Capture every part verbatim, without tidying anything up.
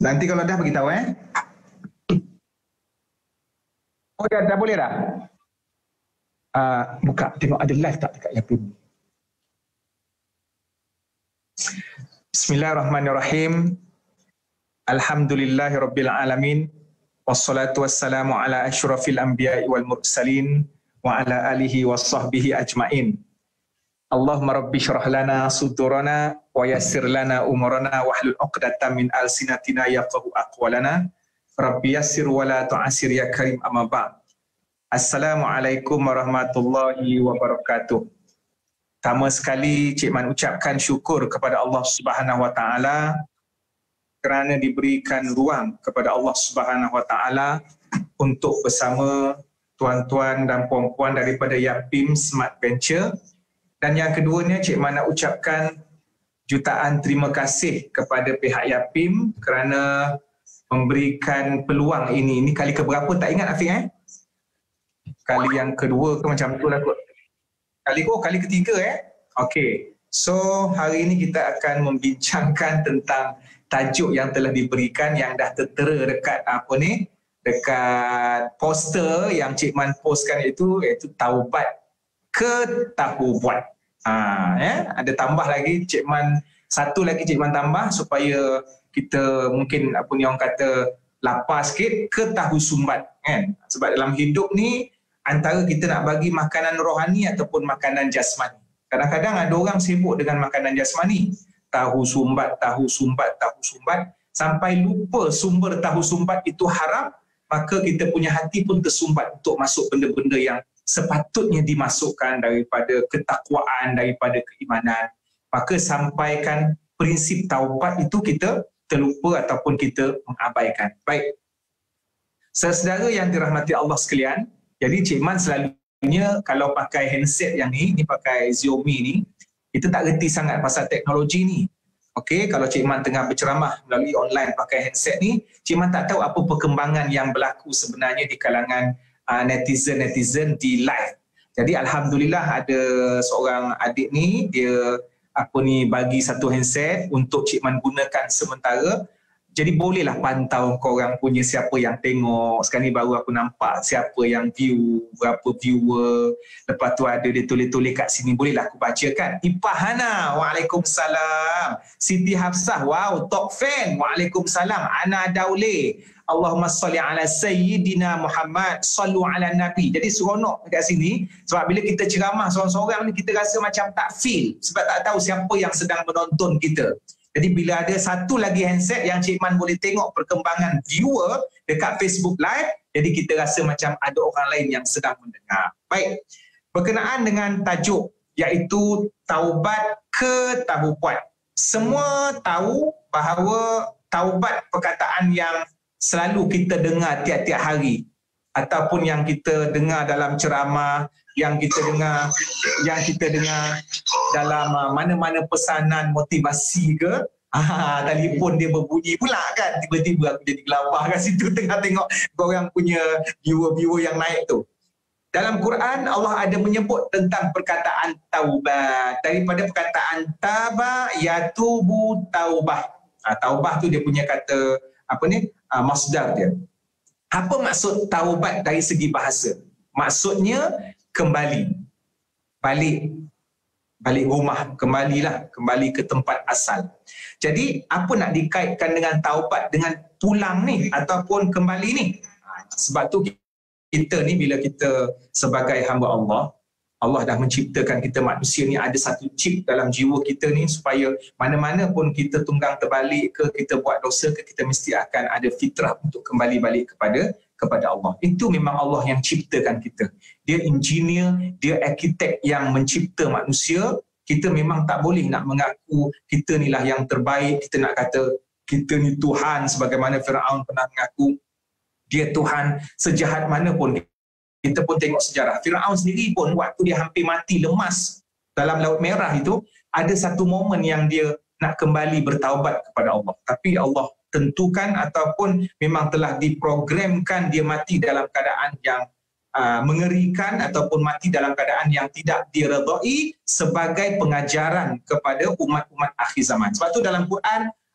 Nanti kalau dah beritahu eh. Oh dah, dah boleh dah? Uh, buka, tengok ada live tak dekat Yapim. Bismillahirrahmanirrahim. Alhamdulillahirabbil alamin. Wassalatu wassalamu ala asyrafil anbiya'i wal mursalin wa ala alihi wassahbihi ajmain. Allahumma rabbi syrah lana sudurana wa yassir lana umurana wahlul 'uqdatam min alsinatina yafqahu aqwalana. Rabbi yassir wa la tu'assir ya karim, amma ba'd. Assalamualaikum warahmatullahi wabarakatuh. Pertama sekali Cik Man ucapkan syukur kepada Allah Subhanahu wa taala kerana diberikan ruang kepada Allah Subhanahu wa taala untuk bersama tuan-tuan dan puan-puan daripada Yapim Smart Venture. Dan yang keduanya, Cik Man nak ucapkan jutaan terima kasih kepada pihak Yapim kerana memberikan peluang ini. Ini kali keberapa tak ingat Afiq eh? Kali yang kedua ke macam tu lah kot. Kali oh, kali ketiga eh? Okey. So, hari ini kita akan membincangkan tentang tajuk yang telah diberikan yang dah tertera dekat apa ni? Dekat poster yang Cik Man postkan itu, iaitu taubat ke tahu buat. Ha, ya? Ada tambah lagi Cik Man, satu lagi Cik Man tambah supaya kita mungkin apa ni orang kata lapar sikit, ke tahu sumbat kan. Sebab dalam hidup ni antara kita nak bagi makanan rohani ataupun makanan jasmani. Kadang-kadang ada orang sibuk dengan makanan jasmani, tahu sumbat, tahu sumbat, tahu sumbat, sampai lupa sumber tahu sumbat itu haram, maka kita punya hati pun tersumbat untuk masuk benda-benda yang sepatutnya dimasukkan daripada ketakwaan, daripada keimanan. Maka sampaikan prinsip taubat itu kita terlupa ataupun kita mengabaikan. Baik. Saudara yang dirahmati Allah sekalian, jadi Cik Man selalunya kalau pakai handset yang ni, ni pakai Xiaomi ni, kita tak reti sangat pasal teknologi ni. Okey, kalau Cik Man tengah berceramah melalui online pakai handset ni, Cik Man tak tahu apa perkembangan yang berlaku sebenarnya di kalangan uh, netizen-netizen di live. Jadi alhamdulillah ada seorang adik ni, dia apa ni bagi satu handset untuk Cik Man gunakan sementara. Jadi bolehlah pantau korang punya siapa yang tengok. Sekarang ni baru aku nampak siapa yang view, berapa viewer. Lepas tu ada dia tulis-tulis kat sini. Bolehlah aku bacakan. Ipah Hana, waalaikumsalam. Siti Hafsah, wow, top fan. Waalaikumsalam. Ana Daule, Allahumma salli ala Sayyidina Muhammad, sallu ala Nabi. Jadi seronok dekat sini. Sebab bila kita ceramah seorang-seorang ni, kita rasa macam tak feel. Sebab tak tahu siapa yang sedang menonton kita. Jadi bila ada satu lagi handset yang Cik Man boleh tengok perkembangan viewer dekat Facebook Live, jadi kita rasa macam ada orang lain yang sedang mendengar. Baik, berkenaan dengan tajuk iaitu taubat ke tahu buat. Semua tahu bahawa taubat perkataan yang selalu kita dengar tiap-tiap hari ataupun yang kita dengar dalam ceramah, yang kita dengar yang kita dengar dalam uh, mana-mana pesanan motivasi ke, ah, telefon dia berbunyi pula kan, tiba-tiba aku jadi gelabah kat situ tengah tengok korang punya viewer-viewer yang naik tu. Dalam Quran Allah ada menyebut tentang perkataan taubat, daripada perkataan taba yatubu taubah. Ah, taubah tu dia punya kata apa ni, ah, masdar dia. Apa maksud taubat dari segi bahasa? Maksudnya kembali, balik, balik rumah, kembalilah, kembali ke tempat asal. Jadi apa nak dikaitkan dengan taubat dengan pulang ni ataupun kembali ni? Sebab tu kita ni bila kita sebagai hamba Allah, Allah dah menciptakan kita manusia ni ada satu chip dalam jiwa kita ni supaya mana-mana pun kita tunggang terbalik ke, kita buat dosa ke, kita mesti akan ada fitrah untuk kembali balik kepada kepada Allah. Itu memang Allah yang ciptakan kita. Dia engineer, dia arkitek yang mencipta manusia. Kita memang tak boleh nak mengaku kita ni lah yang terbaik, kita nak kata kita ni Tuhan sebagaimana Firaun pernah mengaku dia Tuhan. Sejahat mana pun kita pun tengok sejarah. Firaun sendiri pun waktu dia hampir mati lemas dalam Laut Merah itu, ada satu momen yang dia nak kembali bertaubat kepada Allah. Tapi Allah tentukan ataupun memang telah diprogramkan dia mati dalam keadaan yang uh, mengerikan ataupun mati dalam keadaan yang tidak diredai sebagai pengajaran kepada umat-umat akhir zaman. Sebab tu dalam Quran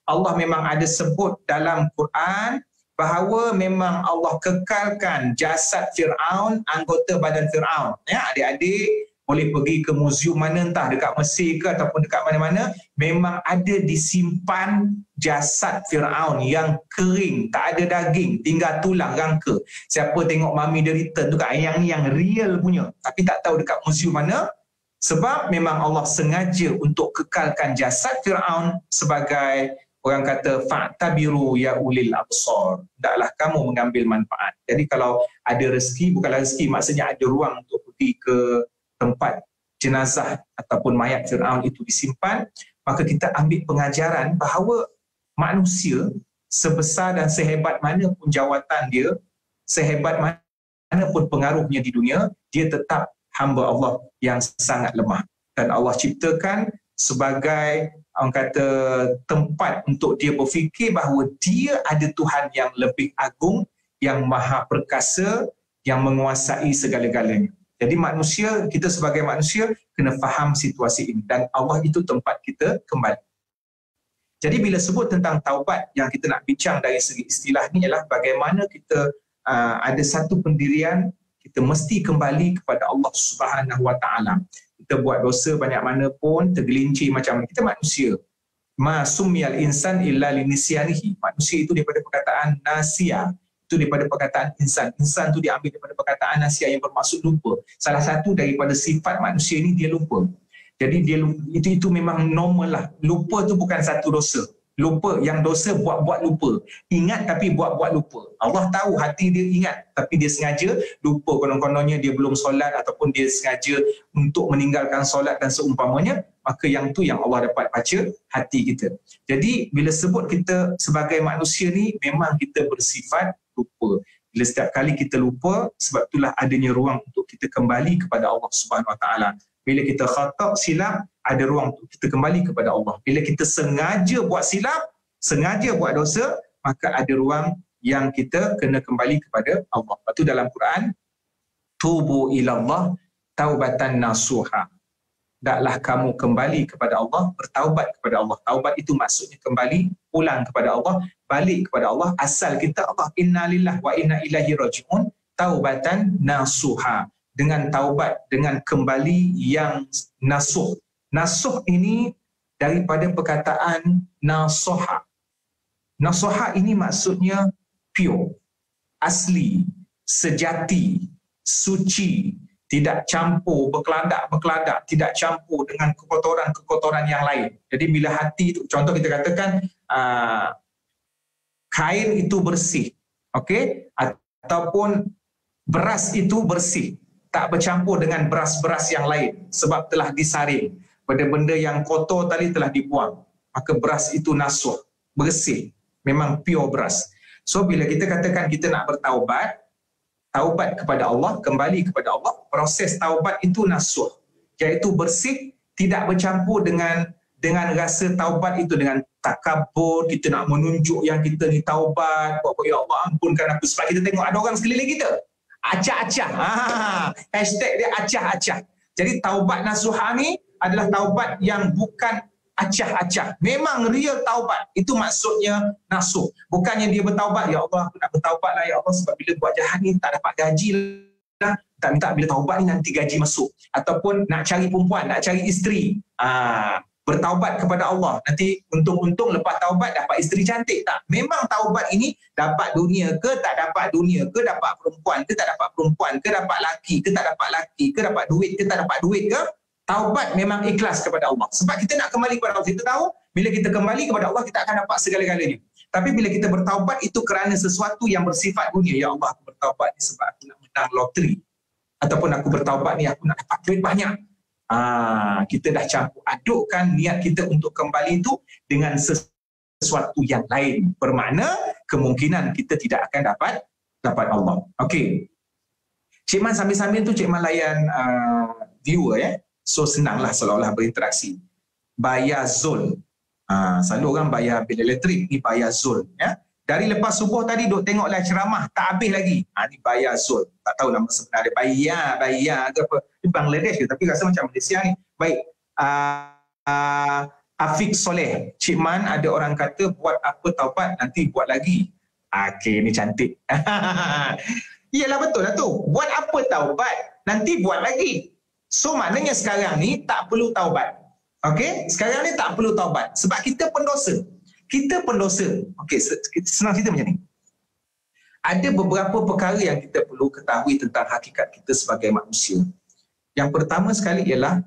Allah memang ada sebut dalam Quran bahawa memang Allah kekalkan jasad Fir'aun, anggota badan Fir'aun. Ya, adik-adik boleh pergi ke muzium mana, entah dekat Mesir ke ataupun dekat mana-mana, memang ada disimpan jasad Fir'aun yang kering, tak ada daging, tinggal tulang, rangka. Siapa tengok Mami The Return tu kat yang ni yang real punya, tapi tak tahu dekat muzium mana, sebab memang Allah sengaja untuk kekalkan jasad Fir'aun sebagai, orang kata, fa'tabiru ya ulil absar, hendaklah kamu mengambil manfaat. Jadi kalau ada rezeki, bukanlah rezeki, maksudnya ada ruang untuk pergi ke tempat jenazah ataupun mayat Fir'aun itu disimpan, maka kita ambil pengajaran bahawa manusia sebesar dan sehebat mana pun jawatan dia, sehebat mana pun pengaruhnya di dunia, dia tetap hamba Allah yang sangat lemah. Dan Allah ciptakan sebagai, orang kata, tempat untuk dia berfikir bahawa dia ada Tuhan yang lebih agung, yang maha perkasa, yang menguasai segala-galanya. Jadi manusia, kita sebagai manusia kena faham situasi ini, dan Allah itu tempat kita kembali. Jadi bila sebut tentang taubat, yang kita nak bincang dari segi istilah ni ialah bagaimana kita uh, ada satu pendirian, kita mesti kembali kepada Allah Subhanahu Wa Taala. Kita buat dosa banyak mana pun, tergelincir macam mana, kita manusia. Ma sumiyal insan illa linisyanihi. Manusia itu daripada perkataan nasia, itu daripada perkataan insan. Insan tu diambil daripada perkataan nasia yang bermaksud lupa. Salah satu daripada sifat manusia ini, dia lupa. Jadi dia itu itu memang normal lah. Lupa tu bukan satu dosa. Lupa, yang dosa buat-buat lupa. Ingat tapi buat-buat lupa. Allah tahu hati dia ingat, tapi dia sengaja lupa, konon-kononnya dia belum solat ataupun dia sengaja untuk meninggalkan solat dan seumpamanya, maka yang tu yang Allah dapat baca hati kita. Jadi bila sebut kita sebagai manusia ni, memang kita bersifat lupa. Bila setiap kali kita lupa, sebab itulah adanya ruang untuk kita kembali kepada Allah Subhanahu Wa Taala. Bila kita khata' silap, ada ruang untuk kita kembali kepada Allah. Bila kita sengaja buat silap, sengaja buat dosa, maka ada ruang yang kita kena kembali kepada Allah. Lepas tu dalam Quran, tubu ilallah taubatan nasuha. Hendaklah kamu kembali kepada Allah, bertaubat kepada Allah. Taubat itu maksudnya kembali, pulang kepada Allah, balik kepada Allah. Asal kita Allah, inna lillah wa inna ilaihi raji'un, taubatan nasuha. Dengan taubat, dengan kembali yang nasuh. Nasuh ini daripada perkataan nasoha. Nasoha ini maksudnya pure, asli, sejati, suci, tidak campur, berkeladak-berkeladak, tidak campur dengan kekotoran-kekotoran yang lain. Jadi bila hati itu, contoh kita katakan uh, kain itu bersih, okey, ataupun beras itu bersih, tak bercampur dengan beras-beras yang lain sebab telah disaring. Benda-benda yang kotor tadi telah dibuang. Maka beras itu nasuh, bersih. Memang pure beras. So bila kita katakan kita nak bertaubat, taubat kepada Allah, kembali kepada Allah, proses taubat itu nasuh. Iaitu bersih, tidak bercampur dengan dengan rasa taubat itu dengan takabur, kita nak menunjuk yang kita ni taubat, buat ya Allah ampunkan aku. Sebab kita tengok ada orang sekeliling kita, acah-acah. Ha, hashtag dia acah-acah. Jadi taubat nasuha ni adalah taubat yang bukan acah-acah. Memang real taubat. Itu maksudnya nasuh. Bukannya dia bertaubat, ya Allah aku nak bertaubat lah ya Allah sebab bila buat jahat ni tak dapat gaji lah. Tak minta bila taubat ni nanti gaji masuk. Ataupun nak cari perempuan, nak cari isteri. Ah, bertaubat kepada Allah. Nanti untung-untung lepas taubat dapat isteri cantik. Tak. Memang taubat ini dapat dunia ke tak dapat dunia ke, dapat perempuan ke tak dapat perempuan ke, dapat laki ke tak dapat laki ke, dapat duit ke tak dapat duit ke. Taubat memang ikhlas kepada Allah. Sebab kita nak kembali kepada Allah. Kita tahu bila kita kembali kepada Allah kita akan dapat segala-galanya. Tapi bila kita bertaubat itu kerana sesuatu yang bersifat dunia. Ya Allah aku bertaubat ni sebab aku nak menang loteri. Ataupun aku bertaubat ni aku nak dapat duit banyak. Ah, kita dah campur adukkan niat kita untuk kembali itu dengan sesuatu yang lain. Bermakna kemungkinan kita tidak akan dapat dapat Allah. Okey. Cik Man sambil-sambil tu Cik Man layan uh, viewer ya. So senanglah seolah-olah berinteraksi. Bayar zul. Uh, selalu orang bayar bil elektrik, ni bayar zul ya. Dari lepas subuh tadi duk tengoklah ceramah tak habis lagi. Ha, ni bayar zul. Tak tahu nama sebenar dia. Bayar, bayar ke apa. Ini Bangladesh ke tapi rasa macam Malaysia ni. Baik. Uh, uh, Afiq Soleh, Cik Man, ada orang kata buat apa taubat nanti buat lagi. Okey, ni cantik. Iyalah betul lah tu. Buat apa taubat nanti buat lagi. So maknanya sekarang ni tak perlu taubat. Okey, sekarang ni tak perlu taubat sebab kita pendosa. Kita pendosa. Okey, senang cerita macam ni. Ada beberapa perkara yang kita perlu ketahui tentang hakikat kita sebagai manusia. Yang pertama sekali ialah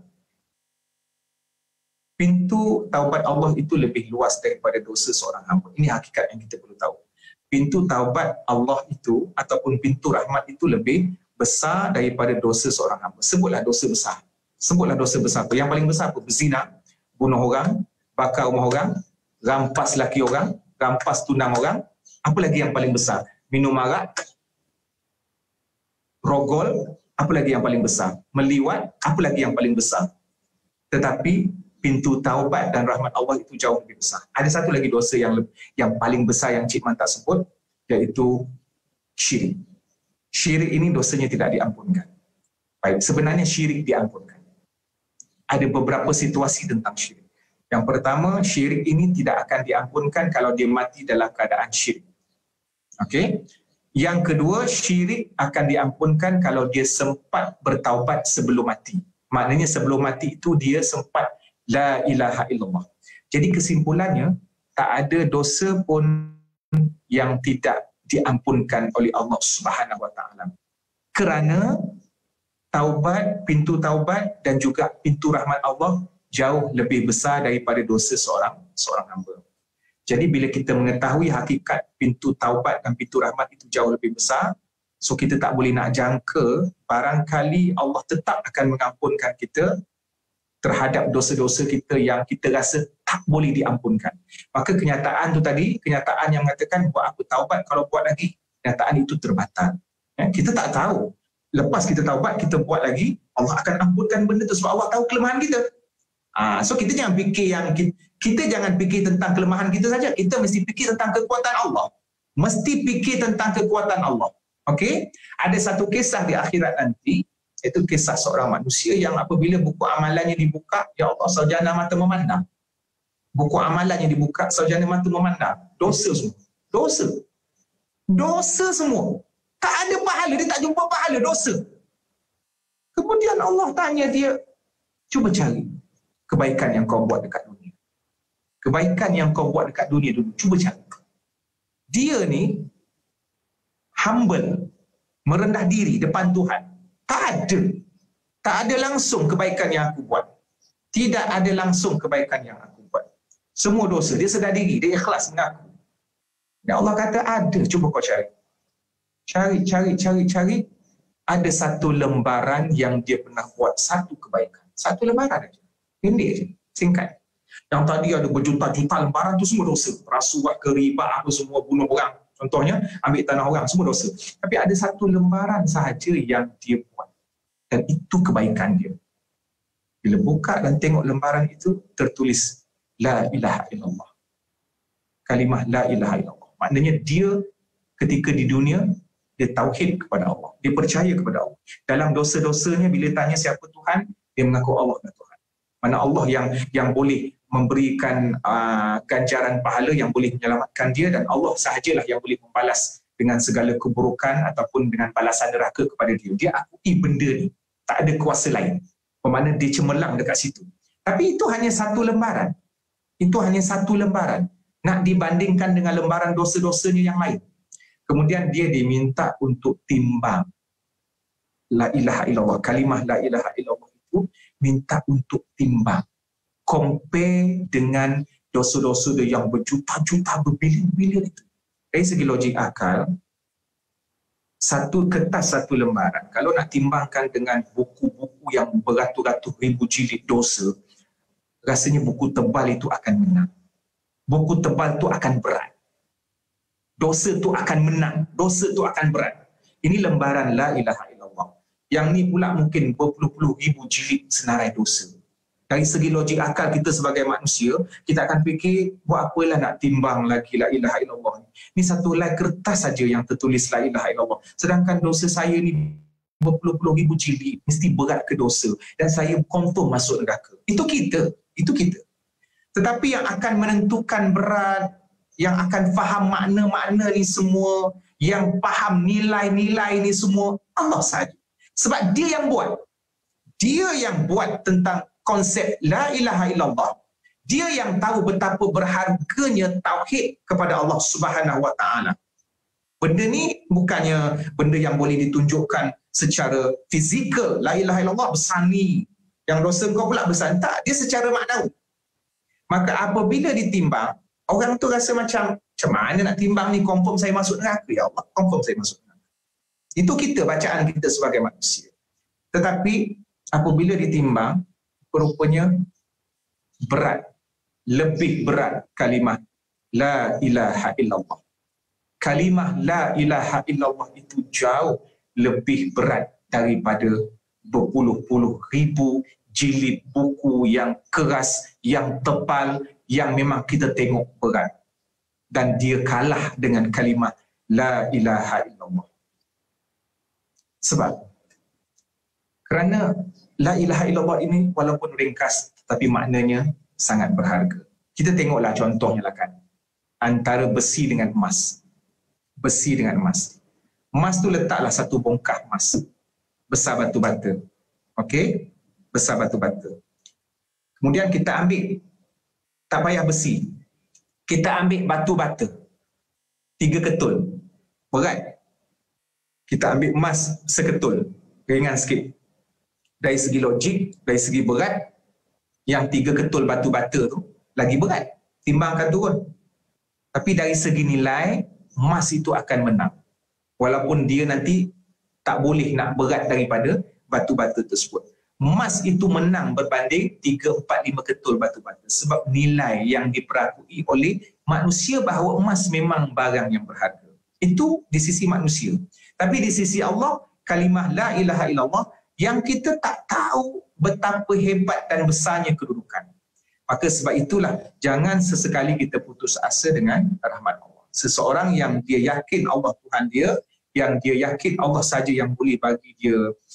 pintu taubat Allah itu lebih luas daripada dosa seorang hamba. Ini hakikat yang kita perlu tahu. Pintu taubat Allah itu ataupun pintu rahmat itu lebih besar daripada dosa seorang hamba. Sebutlah dosa besar. Sebutlah dosa besar. Yang paling besar apa? Berzina, bunuh orang, bakar rumah orang, rampas laki orang, rampas tunang orang. Apa lagi yang paling besar? Minum arak, rogol, apa lagi yang paling besar? Meliwat, apa lagi yang paling besar? Tetapi pintu taubat dan rahmat Allah itu jauh lebih besar. Ada satu lagi dosa yang yang paling besar yang Cik Man tak sebut, iaitu syirik. Syirik ini dosanya tidak diampunkan. Baik, sebenarnya syirik diampunkan. Ada beberapa situasi tentang syirik. Yang pertama, syirik ini tidak akan diampunkan kalau dia mati dalam keadaan syirik. Okey. Yang kedua, syirik akan diampunkan kalau dia sempat bertaubat sebelum mati. Maknanya sebelum mati itu dia sempat la ilaha illallah. Jadi kesimpulannya, tak ada dosa pun yang tidak diampunkan oleh Allah Subhanahu Wa Taala. Kerana taubat, pintu taubat dan juga pintu rahmat Allah jauh lebih besar daripada dosa seorang seorang hamba. Jadi bila kita mengetahui hakikat pintu taubat dan pintu rahmat itu jauh lebih besar, so kita tak boleh nak jangka barangkali Allah tetap akan mengampunkan kita terhadap dosa-dosa kita yang kita rasa tak boleh diampunkan. Maka kenyataan tu tadi, kenyataan yang mengatakan buat apa taubat kalau buat lagi, kenyataan itu terbatal. Ya, kita tak tahu. Lepas kita taubat, kita buat lagi, Allah akan ampunkan benda tu sebab Allah tahu kelemahan kita. Ah, so kita jangan fikir yang kita, kita jangan fikir tentang kelemahan kita saja. Kita mesti fikir tentang kekuatan Allah. Mesti fikir tentang kekuatan Allah. Okey? Ada satu kisah di akhirat nanti. Itu kisah seorang manusia yang apabila buku amalannya dibuka, ya Allah, sarjana mata memandang. Buku amalannya dibuka, sarjana mata memandang. Dosa semua. Dosa. Dosa semua. Tak ada pahala, dia tak jumpa pahala, dosa. Kemudian Allah tanya dia, cuba cari kebaikan yang kau buat dekat dunia. Kebaikan yang kau buat dekat dunia dulu, cuba cari. Dia ni humble, merendah diri depan Tuhan. Tak ada. Tak ada langsung kebaikan yang aku buat. Tidak ada langsung kebaikan yang aku buat. Semua dosa. Dia sedar diri. Dia ikhlas mengaku. Dan Allah kata ada. Cuba kau cari. Cari, cari, cari, cari. Ada satu lembaran yang dia pernah buat. Satu kebaikan. Satu lembaran aja. Pendek aja. Singkat. Yang tadi ada berjuta-juta lembaran tu semua dosa. Rasuah, keriba, apa semua, bunuh orang. Contohnya, ambil tanah orang, semua dosa. Tapi ada satu lembaran sahaja yang dia buat. Dan itu kebaikan dia. Bila buka dan tengok lembaran itu, tertulis, La ilaha illallah. Kalimah La ilaha illallah. Maknanya dia ketika di dunia, dia tauhid kepada Allah. Dia percaya kepada Allah. Dalam dosa-dosanya, bila tanya siapa Tuhan, dia mengaku Allah adalah Tuhan. Mana Allah yang yang boleh memberikan uh, ganjaran pahala, yang boleh menyelamatkan dia, dan Allah sahajalah yang boleh membalas dengan segala keburukan ataupun dengan balasan neraka kepada dia. Dia akui benda ni, tak ada kuasa lain. Bermakna dia cemerlang dekat situ. Tapi itu hanya satu lembaran. Itu hanya satu lembaran. Nak dibandingkan dengan lembaran dosa-dosanya yang lain. Kemudian dia diminta untuk timbang. La ilaha illallah. Kalimah la ilaha illallah itu minta untuk timbang. Compare dengan dosa-dosa dia yang berjuta-juta, berbilion-bilion itu. Dari segi logik akal, satu kertas, satu lembaran, kalau nak timbangkan dengan buku-buku yang beratus-ratus ribu jilid dosa, rasanya buku tebal itu akan menang. Buku tebal itu akan berat. Dosa itu akan menang. Dosa itu akan berat. Ini lembaran la ilaha illallah. Yang ni pula mungkin berpuluh-puluh ribu jilid senarai dosa. Dari segi logik akal kita sebagai manusia, kita akan fikir, buat apalah nak timbang lagi la ilaha illallah ni. Ni satu helai kertas saja yang tertulis la ilaha illallah. Sedangkan dosa saya ni berpuluh-puluh ribu jilid, mesti berat ke dosa. Dan saya confirm masuk neraka. Itu kita. Itu kita. Tetapi yang akan menentukan berat, yang akan faham makna-makna ni semua, yang faham nilai-nilai ni semua, Allah sahaja. Sebab dia yang buat. Dia yang buat tentang konsep la ilaha illallah. Dia yang tahu betapa berharganya tauhid kepada Allah Subhanahu Wa Taala. Benda ni bukannya benda yang boleh ditunjukkan secara fizikal. La ilaha illallah besar ni, yang dosa kau pula besar. Tak, dia secara maknawi. Maka apabila ditimbang, orang tu rasa macam, macam mana nak timbang ni, confirm saya masuk neraka, ya Allah, confirm saya masuk neraka. Itu kita, bacaan kita sebagai manusia. Tetapi apabila ditimbang, rupanya berat, lebih berat kalimah la ilaha illallah. Kalimah la ilaha illallah itu jauh lebih berat daripada berpuluh-puluh ribu jilid buku yang keras, yang tebal, yang memang kita tengok berat. Dan dia kalah dengan kalimah la ilaha illallah. Sebab kerana la ilaha illallah ini walaupun ringkas, tapi maknanya sangat berharga. Kita tengoklah contohnya lah kan. Antara besi dengan emas. Besi dengan emas. Emas tu letaklah satu bongkah emas. Besar batu bata. Okey? Besar batu bata. Kemudian kita ambil, tak payah besi, kita ambil batu bata. Tiga ketul. Berat. Kita ambil emas seketul. Ringan sikit. Dari segi logik, dari segi berat, yang tiga ketul batu bata tu lagi berat. Timbangkan turun. Tapi dari segi nilai, emas itu akan menang. Walaupun dia nanti tak boleh nak berat daripada batu bata tersebut. Emas itu menang berbanding tiga, empat, lima ketul batu bata. Sebab nilai yang diperakui oleh manusia bahawa emas memang barang yang berharga. Itu di sisi manusia. Tapi di sisi Allah, kalimah la ilaha illallah yang kita tak tahu betapa hebat dan besarnya kedudukan. Maka sebab itulah, jangan sesekali kita putus asa dengan rahmat Allah. Seseorang yang dia yakin Allah Tuhan dia, yang dia yakin Allah saja yang boleh bagi dia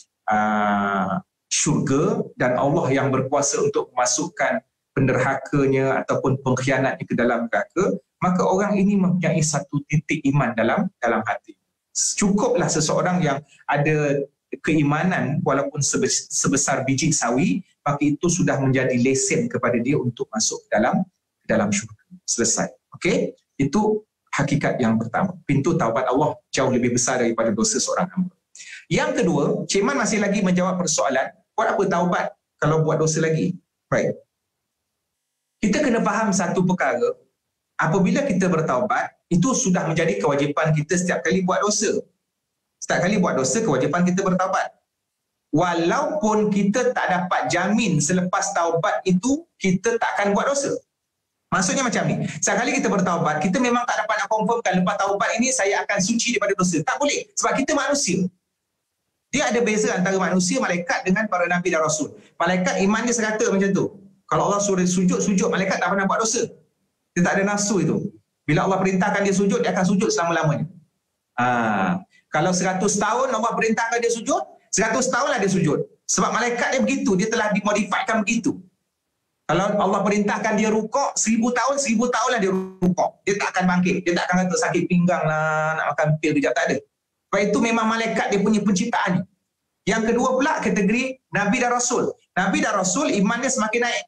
uh, syurga, dan Allah yang berkuasa untuk memasukkan penderhakanya ataupun pengkhianatnya ke dalam neraka, maka orang ini mempunyai satu titik iman dalam dalam hati. Cukuplah seseorang yang ada keimanan walaupun sebesar biji sawi, maka itu sudah menjadi lesen kepada dia untuk masuk ke dalam ke dalam syurga. Selesai. Okey? Itu hakikat yang pertama. Pintu taubat Allah jauh lebih besar daripada dosa seorang hamba. Yang kedua, Cik Man masih lagi menjawab persoalan, buat apa taubat kalau buat dosa lagi? Baik. Kita kena faham satu perkara, apabila kita bertaubat, itu sudah menjadi kewajipan kita setiap kali buat dosa. Setiap kali buat dosa, kewajipan kita bertaubat. Walaupun kita tak dapat jamin selepas taubat itu, kita tak akan buat dosa. Maksudnya macam ni, setiap kali kita bertaubat, kita memang tak dapat nak confirmkan lepas taubat ini saya akan suci daripada dosa. Tak boleh, sebab kita manusia. Dia ada beza antara manusia, malaikat dengan para nabi dan rasul. Malaikat iman dia serata macam tu. Kalau Allah suruh sujud, sujud. Malaikat tak pernah buat dosa. Dia tak ada nafsu itu. Bila Allah perintahkan dia sujud, dia akan sujud selama-lamanya. Ha. Kalau seratus tahun Allah perintahkan dia sujud, seratus tahunlah dia sujud. Sebab malaikat dia begitu, dia telah dimodifikkan begitu. Kalau Allah perintahkan dia rukuk, seribu tahun, seribu tahunlah dia rukuk. Dia tak akan bangkit. Dia tak akan kata sakit pinggang lah, nak makan pil kejap, tak ada. Sebab itu memang malaikat dia punya penciptaan ni. Yang kedua pula kategori Nabi dan Rasul. Nabi dan Rasul iman dia semakin naik.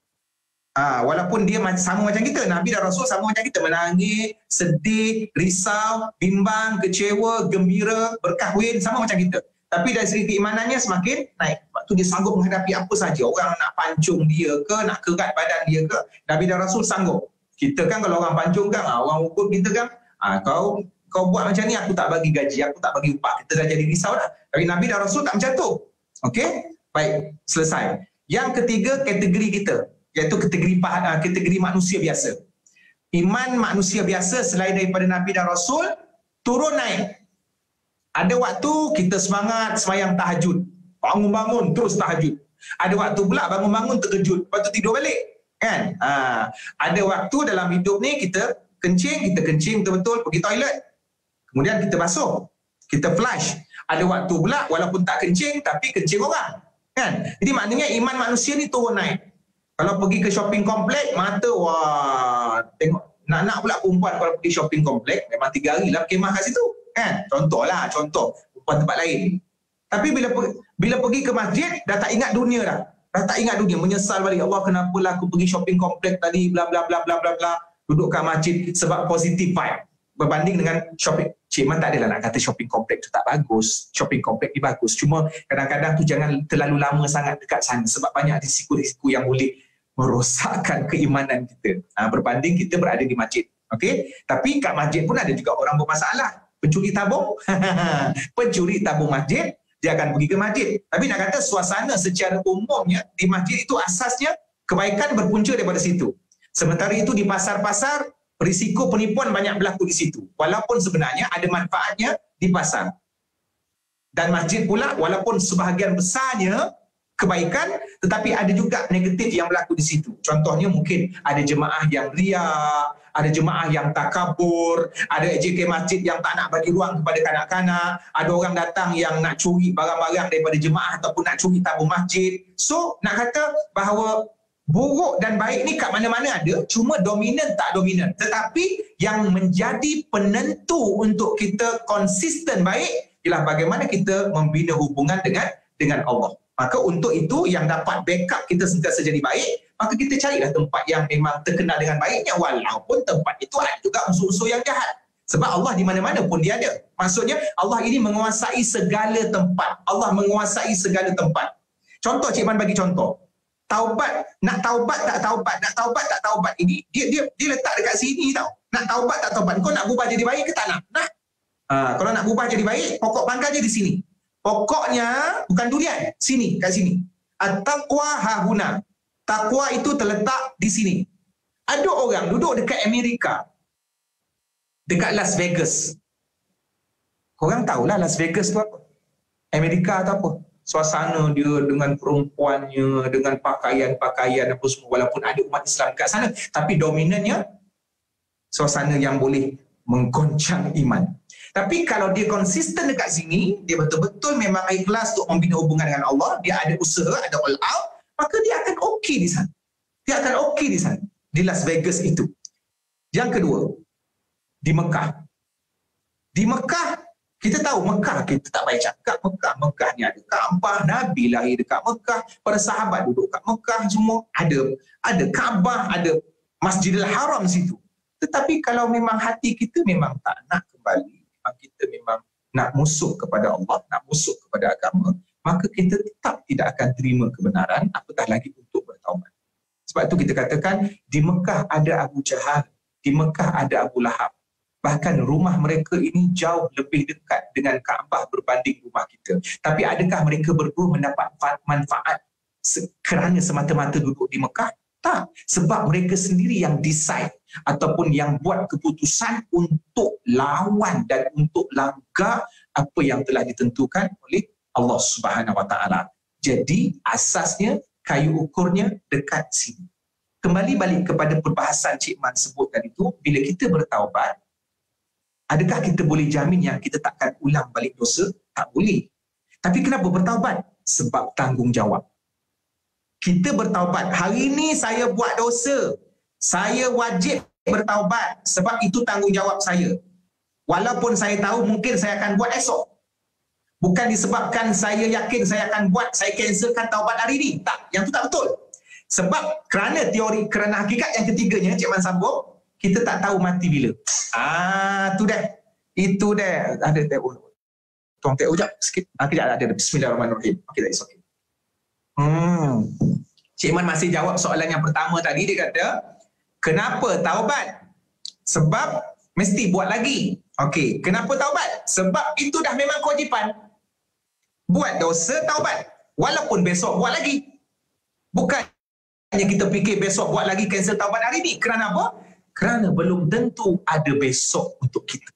Ha, walaupun dia sama macam kita, Nabi dan Rasul sama macam kita, menangis, sedih, risau, bimbang, kecewa, gembira, berkahwin, sama macam kita. Tapi dari segi keimanannya semakin naik. Sebab tu dia sanggup menghadapi apa saja. Orang nak pancung dia ke, nak kerat badan dia ke, Nabi dan Rasul sanggup. Kita kan kalau orang pancung kan, orang ukur kita kan, ha, kau kau buat macam ni, aku tak bagi gaji, aku tak bagi upah. Kita dah jadi risau dah. Tapi Nabi dan Rasul tak macam tu. Okey? Baik, selesai. Yang ketiga kategori kita, iaitu kategori kategori manusia biasa. Iman manusia biasa selain daripada Nabi dan Rasul turun naik. Ada waktu kita semangat semayang tahajud, bangun-bangun terus tahajud. Ada waktu pula bangun-bangun terkejut, lepas tu tidur balik, kan? Ha, ada waktu dalam hidup ni kita kencing, kita kencing betul-betul, pergi toilet, kemudian kita basuh, kita flush. Ada waktu pula walaupun tak kencing tapi kencing orang, kan? Jadi maknanya iman manusia ni turun naik. Kalau pergi ke shopping komplek, mata wah, tengok nak-nak pula perempuan kalau pergi shopping komplek, memang tiga hari lah kemah kat situ. Kan? Contohlah, contoh. Perempuan tempat lain. Tapi bila bila pergi ke masjid, dah tak ingat dunia dah. Dah tak ingat dunia. Menyesal balik. Allah, kenapalah aku pergi shopping komplek tadi, bla bla bla bla bla bla. Duduk kat masjid sebab positif vibe. Berbanding dengan shopping. Cik Man tak adalah nak kata shopping komplek tu tak bagus. Shopping komplek ni bagus. Cuma kadang-kadang tu jangan terlalu lama sangat dekat sana. Sebab banyak risiko-risiko yang boleh merosakkan keimanan kita. Ha, berbanding kita berada di masjid. Okay? Tapi kat masjid pun ada juga orang bermasalah. Pencuri tabung. Pencuri tabung masjid, dia akan pergi ke masjid. Tapi nak kata suasana secara umumnya di masjid itu asasnya kebaikan berpunca daripada situ. Sementara itu di pasar-pasar, risiko penipuan banyak berlaku di situ. Walaupun sebenarnya ada manfaatnya di pasar. Dan masjid pula, walaupun sebahagian besarnya kebaikan, tetapi ada juga negatif yang berlaku di situ. Contohnya mungkin ada jemaah yang riak, ada jemaah yang takabur, ada J K masjid yang tak nak bagi ruang kepada kanak-kanak, ada orang datang yang nak curi barang-barang daripada jemaah ataupun nak curi tabung masjid. So, nak kata bahawa buruk dan baik ni kat mana-mana ada, cuma dominan tak dominan. Tetapi yang menjadi penentu untuk kita konsisten baik ialah bagaimana kita membina hubungan dengan dengan Allah. Maka untuk itu yang dapat backup kita sentiasa jadi baik, maka kita carilah tempat yang memang terkenal dengan baiknya, walaupun tempat itu ada juga unsur-unsur yang jahat. Sebab Allah di mana-mana pun dia ada. Maksudnya Allah ini menguasai segala tempat. Allah menguasai segala tempat. Contoh, Cik Man bagi contoh. Taubat, nak taubat tak taubat, nak taubat tak taubat. Ini dia dia dia letak dekat sini tau. Nak taubat tak taubat. Kau nak berubah jadi baik ke tak nak? Nak. Ha, kalau nak berubah jadi baik, pokok pangkalnya di sini. Pokoknya bukan durian, sini, kat sini. At-taqwa hahuna. Takwa itu terletak di sini. Ada orang duduk dekat Amerika, dekat Las Vegas. Korang tahulah Las Vegas tu apa? Amerika tu apa? Suasana dia dengan perempuannya, dengan pakaian-pakaian apa semua, walaupun ada umat Islam kat sana, tapi dominannya suasana yang boleh menggoncang iman. Tapi kalau dia konsisten dekat sini, dia betul-betul memang ikhlas untuk membina hubungan dengan Allah, dia ada usaha, ada all out, maka dia akan okey di sana. Dia akan okey di sana, di Las Vegas itu. Yang kedua, di Mekah. Di Mekah, kita tahu Mekah, kita tak payah cakap Mekah. Mekah ni ada Kaabah, Nabi lahir dekat Mekah, para sahabat duduk kat Mekah semua. Ada ada Kaabah, ada Masjidil Haram situ. Tetapi kalau memang hati kita memang tak nak kembali, memang kita memang nak musuh kepada Allah, nak musuh kepada agama, maka kita tetap tidak akan terima kebenaran, apatah lagi untuk bertaubat. Sebab itu kita katakan, di Mekah ada Abu Jahal, di Mekah ada Abu Lahab. Bahkan rumah mereka ini jauh lebih dekat dengan Kaabah berbanding rumah kita. Tapi adakah mereka berdua mendapat manfaat kerana semata-mata duduk di Mekah? Tak. Sebab mereka sendiri yang decide ataupun yang buat keputusan untuk lawan dan untuk langgar apa yang telah ditentukan oleh Allah Subhanahu Wa Taala. Jadi asasnya kayu ukurnya dekat sini. Kembali balik kepada perbahasan Cik Man sebut tadi tu, bila kita bertaubat, adakah kita boleh jamin yang kita takkan ulang balik dosa? Tak boleh. Tapi kenapa bertaubat? Sebab tanggungjawab. Kita bertaubat. Hari ini saya buat dosa. Saya wajib bertaubat. Sebab itu tanggungjawab saya. Walaupun saya tahu mungkin saya akan buat esok. Bukan disebabkan saya yakin saya akan buat, saya cancelkan taubat hari ini. Tak. Yang tu tak betul. Sebab kerana teori, kerana hakikat yang ketiganya, Cik Man sambung, kita tak tahu mati bila. Ah, tu dah. Itu dah. Ada teo. Tuang teo jap sikit. Ah, kejap ada. Bismillahirrahmanirrahim. Okey, tak okay. Hmm. Cik Man masih jawab soalan yang pertama tadi. Dia kata, kenapa taubat? Sebab mesti buat lagi. Okey, kenapa taubat? Sebab itu dah memang kewajipan. Buat dosa, taubat. Walaupun besok buat lagi. Bukannya kita fikir besok buat lagi, cancel taubat hari ni. Kerana apa? Kerana belum tentu ada besok untuk kita.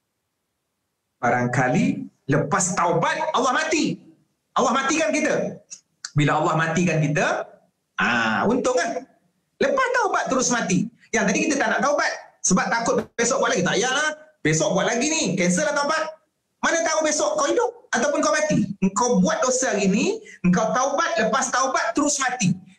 Barangkali lepas taubat Allah mati. Allah matikan kita. Bila Allah matikan kita, ah, untung kan? Lepas taubat terus mati. Yang tadi kita tak nak taubat sebab takut besok buat lagi. Tak payahlah. Besok buat lagi ni. Cancel lah taubat. Mana tahu besok kau hidup ataupun kau mati. Engkau buat dosa hari ni, engkau taubat, lepas taubat terus mati.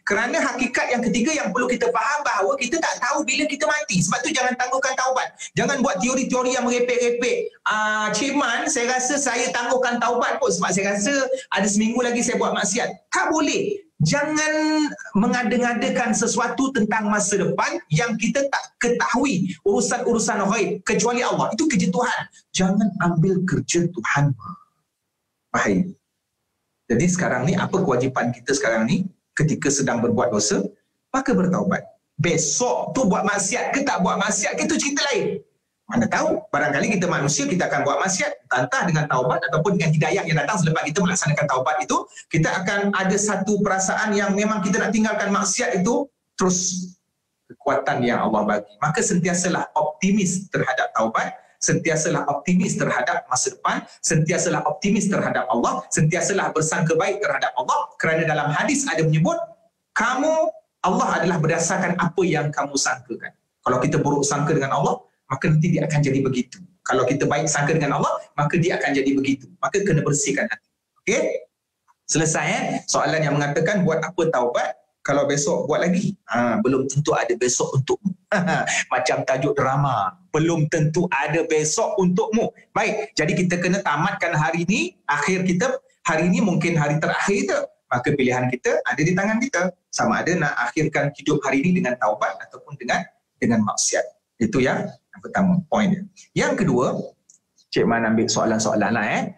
Kerana hakikat yang ketiga yang perlu kita faham bahawa kita tak tahu bila kita mati. Sebab tu jangan tangguhkan taubat. Jangan buat teori-teori yang merepek-repek. Ah, Cik Man, saya rasa saya tangguhkan taubat kot sebab saya rasa ada seminggu lagi saya buat maksiat. Tak boleh. Jangan mengada-ngadakan sesuatu tentang masa depan yang kita tak ketahui urusan-urusan ghaib kecuali Allah. Itu kerja Tuhan. Jangan ambil kerja Tuhan. Bahaya. Jadi sekarang ni, apa kewajipan kita sekarang ni? Ketika sedang berbuat dosa, maka bertaubat. Besok tu buat maksiat ke tak buat maksiat ke, itu cerita lain. Mana tahu, barangkali kita manusia, kita akan buat maksiat, entah dengan taubat ataupun dengan hidayah yang datang selepas kita melaksanakan taubat itu, kita akan ada satu perasaan yang memang kita nak tinggalkan maksiat itu, terus kekuatan yang Allah bagi. Maka sentiasalah optimis terhadap taubat, sentiasalah optimis terhadap masa depan, sentiasalah optimis terhadap Allah, sentiasalah bersangka baik terhadap Allah, kerana dalam hadis ada menyebut, kamu, Allah adalah berdasarkan apa yang kamu sangkakan. Kalau kita buruk sangka dengan Allah, maka nanti dia akan jadi begitu. Kalau kita baik sangka dengan Allah, maka dia akan jadi begitu. Maka kena bersihkan hati. Okey? Selesai eh? Soalan yang mengatakan buat apa taubat, kalau besok buat lagi. Ha, belum tentu ada besok untukmu. Macam tajuk drama. Belum tentu ada besok untukmu. Baik, jadi kita kena tamatkan hari ini. Akhir kita, hari ini mungkin hari terakhir kita. Maka pilihan kita ada di tangan kita. Sama ada nak akhirkan hidup hari ini dengan taubat ataupun dengan dengan maksiat. Itu yang, yang pertama, poin dia. Yang kedua, Cik Man ambil soalan-soalan lah eh.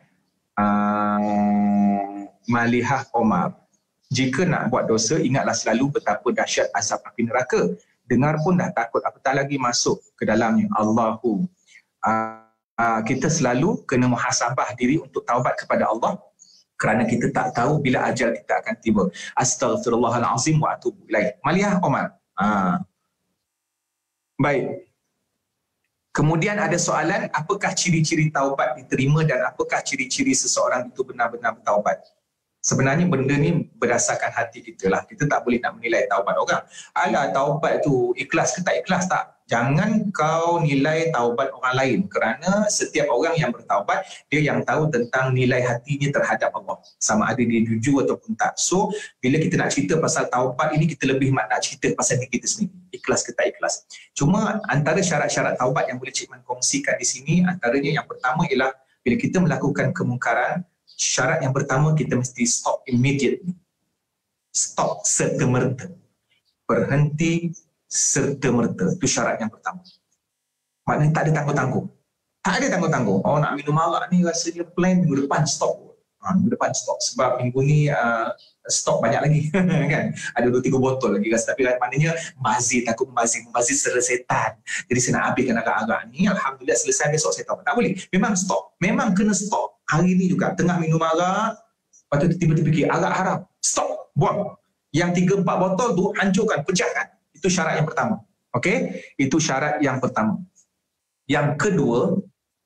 Uh, Malihah Omar. Jika nak buat dosa, ingatlah selalu betapa dahsyat azab api neraka. Dengar pun dah takut, apatah lagi masuk ke dalamnya. Allahu. Uh, uh, kita selalu kena muhasabah diri untuk taubat kepada Allah kerana kita tak tahu bila ajal kita akan tiba. Astaghfirullahalazim wa atubu ilaih. Malihah Omar. Uh. Baik. Kemudian ada soalan, apakah ciri-ciri taubat diterima dan apakah ciri-ciri seseorang itu benar-benar bertaubat? Sebenarnya benda ni berdasarkan hati kita lah. Kita tak boleh nak menilai taubat orang. Alah, taubat tu ikhlas ke tak ikhlas, tak. Jangan kau nilai taubat orang lain kerana setiap orang yang bertaubat, dia yang tahu tentang nilai hatinya terhadap Allah. Sama ada dia jujur ataupun tak. So, bila kita nak cerita pasal taubat ini, kita lebih nak cerita pasal diri kita sendiri. Ikhlas ke tak ikhlas. Cuma antara syarat-syarat taubat yang boleh Cik Man kongsikan di sini, antaranya yang pertama ialah bila kita melakukan kemungkaran, syarat yang pertama kita mesti stop immediately. Stop serta-merta. Berhenti serta-merta. Itu syarat yang pertama. Maknanya tak ada tangguh-tangguh. Tak ada tangguh-tangguh. Oh, nak minum arak ni rasanya plan minggu depan stop. Ha, minggu depan stop. Sebab minggu ni uh, stok banyak lagi. Kan? Ada dua tiga botol lagi. Tapi maknanya bazir, takut membazir. Membazir sera setan. Jadi saya nak habiskan arak-arak ni. Alhamdulillah selesai besok saya tahu. Tak boleh. Memang stop. Memang kena stop. Hari ni juga. Tengah minum arak. Lepas tu tiba-tiba fikir arak haram. Stop. Buang. Yang tiga empat botol tu hancurkan. Pecahkan. Itu syarat yang pertama. Okey? Itu syarat yang pertama. Yang kedua,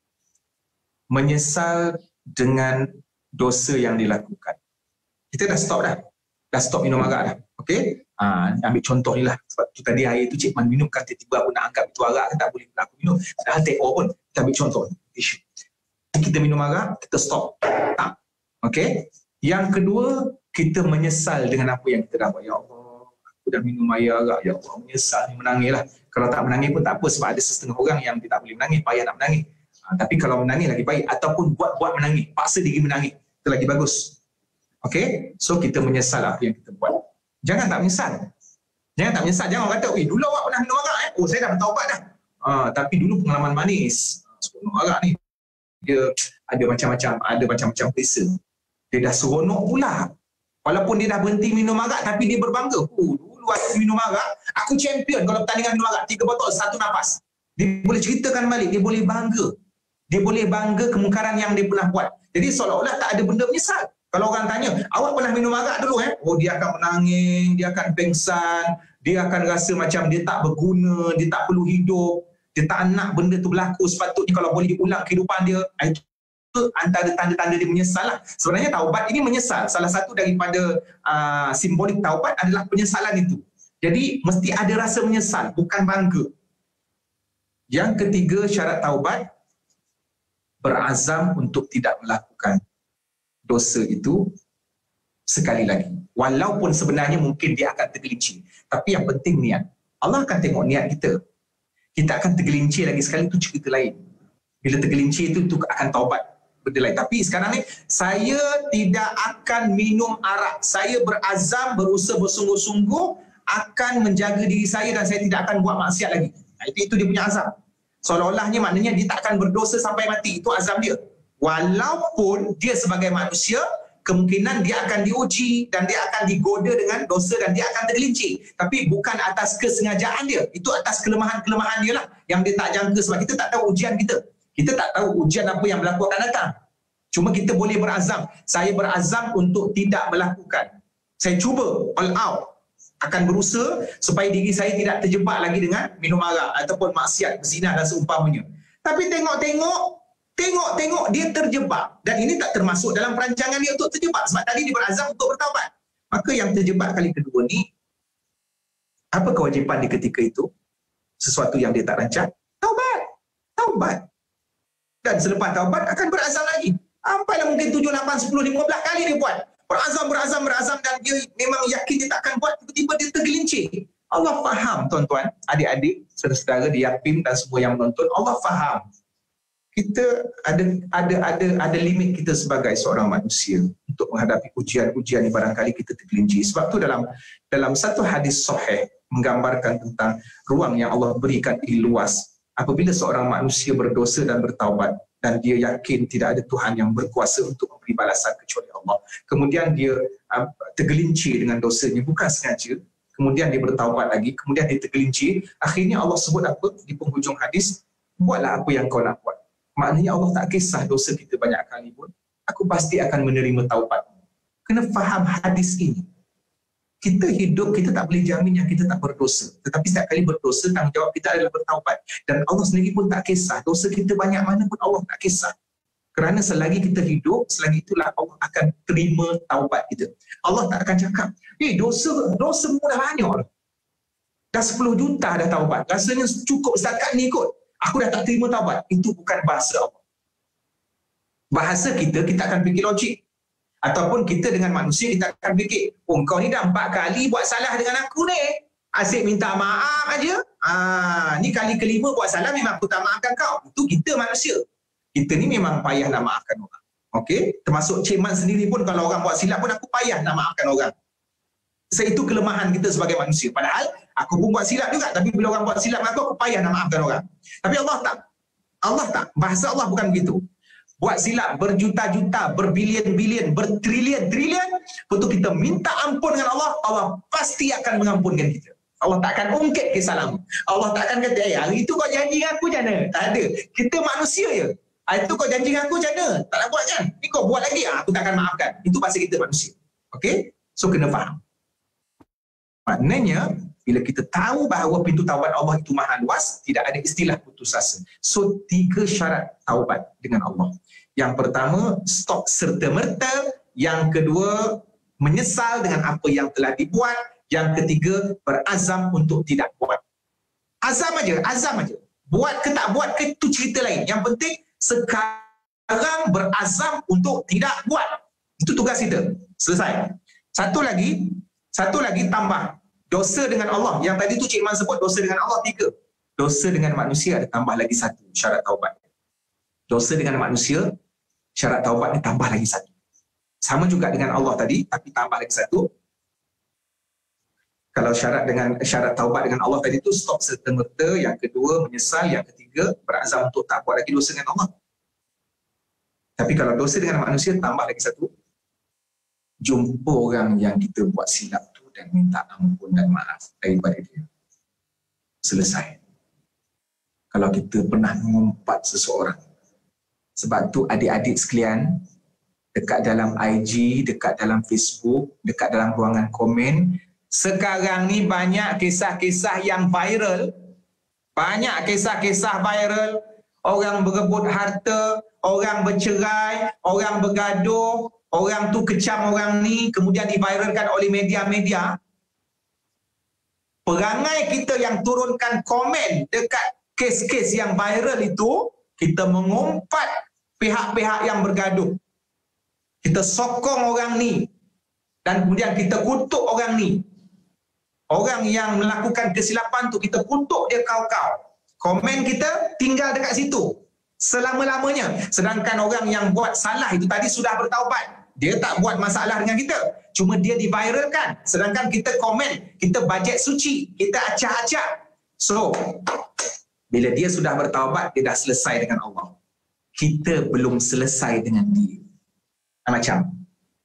menyesal dengan dosa yang dilakukan. Kita dah stop dah. Dah stop minum arak dah. Okey? Ha, ambil contoh ni lah. Sebab tu tadi air tu Cik Man minum, kan tiba-tiba aku nak angkat itu arak, tak boleh aku minum. Dah take over pun. Kita ambil contoh. Isu. Kita minum arak, kita stop. Tak. Okey? Yang kedua, kita menyesal dengan apa yang kita dah buat. Ya Allah, aku dah minum air arak, ya Allah, menyesal ni, menangis lah. Kalau tak menangis pun tak apa, sebab ada setengah orang yang tak boleh menangis, payah nak menangis. Ha, tapi kalau menangis lagi baik, ataupun buat-buat menangis, paksa diri menangis, itu lagi bagus. Okey? So kita menyesal apa yang kita buat. Jangan tak menyesal. Jangan tak menyesal. Jangan orang kata, "Weh, dulu awak pernah minum arak eh? Oh, saya dah bertaubat dah." Ha, tapi dulu pengalaman manis. So, minum arak ni, dia ada macam-macam, ada macam-macam perisa. Dia dah seronok pula. Walaupun dia dah berhenti minum arak, tapi dia berbangga. Oh, dulu aku minum arak, aku champion kalau pertandingan minum arak. Tiga botol, satu nafas. Dia boleh ceritakan balik, dia boleh bangga. Dia boleh bangga kemungkaran yang dia pernah buat. Jadi seolah-olah tak ada benda menyesal. Kalau orang tanya, awak pernah minum arak dulu eh? Oh, dia akan menangis, dia akan pengsan, dia akan rasa macam dia tak berguna, dia tak perlu hidup, dia tak nak benda tu berlaku. Sepatutnya kalau boleh diulang kehidupan dia, itu antara tanda-tanda dia menyesal lah. Sebenarnya taubat ini menyesal. Salah satu daripada uh, simbolik taubat adalah penyesalan itu. Jadi mesti ada rasa menyesal, bukan bangga. Yang ketiga syarat taubat, berazam untuk tidak melakukan dosa itu sekali lagi. Walaupun sebenarnya mungkin dia akan tergelincir. Tapi yang penting niat. Allah akan tengok niat kita. Kita akan tergelincir lagi sekali, itu cerita lain. Bila tergelincir itu, itu akan taubat. Benda lain. Tapi sekarang ni, saya tidak akan minum arak. Saya berazam, berusaha bersungguh-sungguh akan menjaga diri saya dan saya tidak akan buat maksiat lagi. Nah, itu, itu dia punya azam. Seolah-olahnya maknanya dia tak akan berdosa sampai mati. Itu azam dia. Walaupun dia sebagai manusia, kemungkinan dia akan diuji dan dia akan digoda dengan dosa dan dia akan tergelincir. Tapi bukan atas kesengajaan dia. Itu atas kelemahan-kelemahan dia lah yang dia tak jangka, sebab kita tak tahu ujian kita. Kita tak tahu ujian apa yang berlaku akan datang. Cuma kita boleh berazam. Saya berazam untuk tidak melakukan. Saya cuba all out. Akan berusaha supaya diri saya tidak terjebak lagi dengan minum arak ataupun maksiat, berzina dan seumpamanya. Tapi tengok-tengok, tengok-tengok dia terjebak. Dan ini tak termasuk dalam perancangan dia untuk terjebak. Sebab tadi dia berazam untuk bertaubat. Maka yang terjebak kali kedua ni, apa kewajipan dia ketika itu? Sesuatu yang dia tak rancang? Taubat. Taubat. Dan selepas taubat akan berazam lagi. Sampailah mungkin tujuh, lapan, sepuluh, lima belas kali dia buat. Berazam, berazam, berazam dan dia memang yakin dia tak akan buat, tiba-tiba dia tergelincir. Allah faham tuan-tuan, adik-adik, saudara-saudara di Yapim dan semua yang menonton, Allah faham. Kita ada ada ada ada limit kita sebagai seorang manusia untuk menghadapi ujian-ujian yang barangkali kita tergelincir. Sebab tu dalam dalam satu hadis sahih menggambarkan tentang ruang yang Allah berikan ini luas. Apabila seorang manusia berdosa dan bertaubat dan dia yakin tidak ada Tuhan yang berkuasa untuk memberi balasan kecuali Allah. Kemudian dia uh, tergelincir dengan dosanya, bukan sengaja. Kemudian dia bertaubat lagi, kemudian dia tergelincir. Akhirnya Allah sebut apa di penghujung hadis? Buatlah apa yang kau nak buat. Maknanya Allah tak kisah dosa kita banyak kali pun. Aku pasti akan menerima taubat. Kena faham hadis ini. Kita hidup, kita tak boleh jamin yang kita tak berdosa. Tetapi setiap kali berdosa, tanggungjawab kita adalah bertaubat. Dan Allah sendiri pun tak kisah. Dosa kita banyak mana pun Allah tak kisah. Kerana selagi kita hidup, selagi itulah Allah akan terima taubat kita. Allah tak akan cakap, eh dosa, dosa dah banyak. Dah sepuluh juta dah taubat. Rasanya cukup setakat ni kot. Aku dah tak terima taubat. Itu bukan bahasa Allah. Bahasa kita, kita akan fikir logik. Ataupun kita dengan manusia, kita akan fikir, oh kau ni dah empat kali buat salah dengan aku ni. Asyik minta maaf aja. Ah, ni kali kelima buat salah, memang aku tak maafkan kau. Itu kita manusia. Kita ni memang payah nak maafkan orang. Okey? Termasuk Cik Man sendiri pun, kalau orang buat silap pun aku payah nak maafkan orang. So, itu kelemahan kita sebagai manusia. Padahal aku pun buat silap juga. Tapi bila orang buat silap dengan aku, aku payah nak maafkan orang. Tapi Allah tak. Allah tak. Bahasa Allah bukan begitu. Buat silap berjuta-juta, berbilion-bilion, bertrilion-trilion, betul kita minta ampun dengan Allah, Allah pasti akan mengampunkan kita. Allah tak akan ungkit kesalahan. Allah tak akan kata, eh hari itu kau janji dengan aku macam mana? Tak ada. Kita manusia je. Hari itu kau janji dengan aku macam mana? Tak nak buat kan? Ni kau buat lagi, aku tak akan maafkan. Itu bahasa kita manusia. Okay? So kena faham. Maknanya, bila kita tahu bahawa pintu taubat Allah itu maha luas, tidak ada istilah putus asa. So, tiga syarat taubat dengan Allah. Yang pertama, stop serta-merta. Yang kedua, menyesal dengan apa yang telah dibuat. Yang ketiga, berazam untuk tidak buat. Azam aja, azam aja. Buat ke tak buat ke itu cerita lain. Yang penting, sekarang berazam untuk tidak buat. Itu tugas kita. Selesai. Satu lagi, satu lagi tambah. Dosa dengan Allah. Yang tadi tu Cik Man sebut dosa dengan Allah tiga. Dosa dengan manusia ada tambah lagi satu syarat taubat. Dosa dengan manusia, syarat taubatnya tambah lagi satu. Sama juga dengan Allah tadi, tapi tambah lagi satu. Kalau syarat dengan syarat taubat dengan Allah tadi tu stop serta-merta, yang kedua menyesal, yang ketiga berazam untuk tak buat lagi dosa dengan Allah. Tapi kalau dosa dengan manusia tambah lagi satu. Jumpa orang yang kita buat silap tu dan minta ampun dan maaf daripada dia. Selesai. Kalau kita pernah mengumpat seseorang. Sebab tu adik-adik sekalian, dekat dalam I G, dekat dalam Facebook, dekat dalam ruangan komen, sekarang ni banyak kisah-kisah yang viral. Banyak kisah-kisah viral. Orang berebut harta, orang bercerai, orang bergaduh, orang tu kecam orang ni, kemudian diviralkan oleh media-media. Perangai kita yang turunkan komen dekat kes-kes yang viral itu, kita mengumpat pihak-pihak yang bergaduh. Kita sokong orang ni. dan kemudian kita kutuk orang ni. Orang yang melakukan kesilapan tu, kita kutuk dia kau-kau. Komen kita tinggal dekat situ selama-lamanya. Sedangkan orang yang buat salah itu tadi sudah bertaubat. Dia tak buat masalah dengan kita. Cuma dia diviralkan. Sedangkan kita komen, kita bajet suci, kita acak-acak. So, bila dia sudah bertaubat, dia dah selesai dengan Allah. Kita belum selesai dengan dia. Macam,